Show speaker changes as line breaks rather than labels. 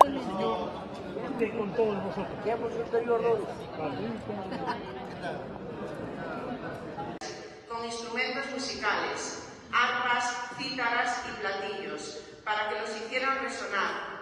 Con todos vosotros.
Con instrumentos musicales, arpas, cítaras y platillos, para que los hicieran resonar